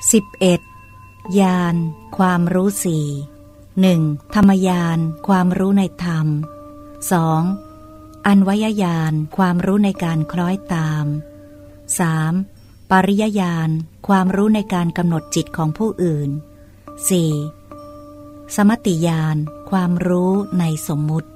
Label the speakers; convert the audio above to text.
Speaker 1: 11. ญาณความรู้สี่ 1. ธรรมญาณความรู้ในธรรม 2. อันวยญาณความรู้ในการคล้อยตาม 3. ปริยญาณความรู้ในการกำหนดจิตของผู้อื่น 4. สมติญาณความรู้ในสมมุติ